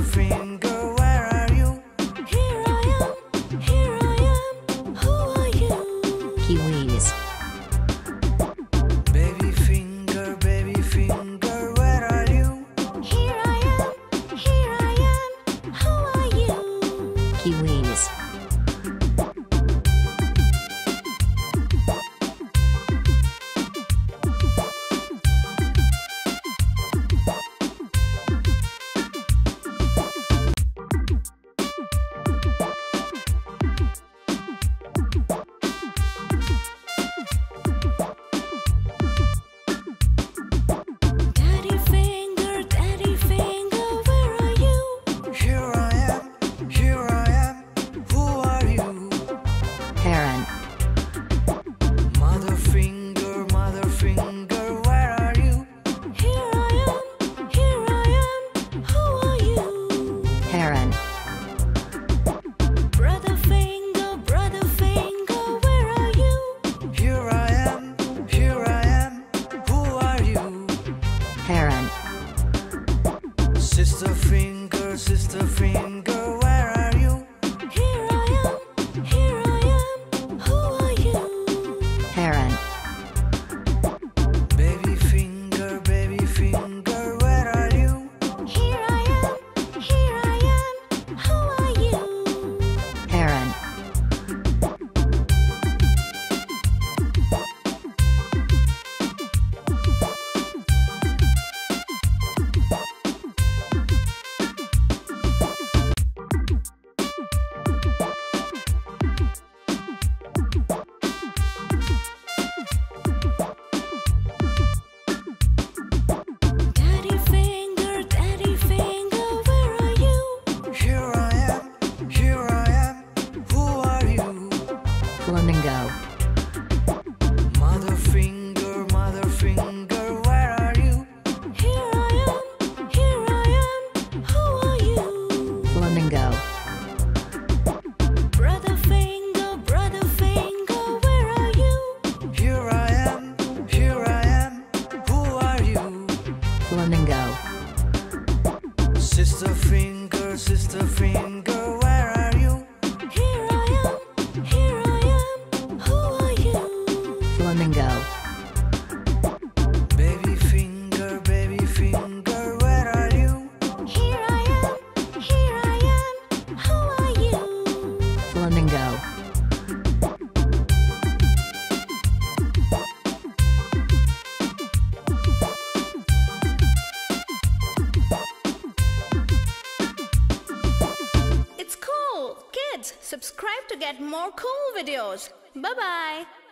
finger, where are you? Here I am, who are you? Kiwis. Baby finger, where are you? Here I am, who are you? Kiwis. Daddy finger, where are you? Here I am, who are you? Heron. Mother finger, where are you? Here I am, who are you? Heron. Brother finger, where are you? Here I am, who are you? Heron. Sister finger, where are you? Here I am, who are you? Heron. Baby finger, where are you? Here I am, who are you? Heron. Daddy finger, where are you? Here I am, who are you? Flamingo. Mother finger, where are you? Here I am, who are you? Flamingo. Brother finger, where are you? Here I am, who are you? Flamingo. Sister finger, where are you? Here I am, who are you? Flamingo. Baby finger, where are you? Here I am, who are you? Flamingo. It's cool! Kids, subscribe to get more cool videos. Bye-bye!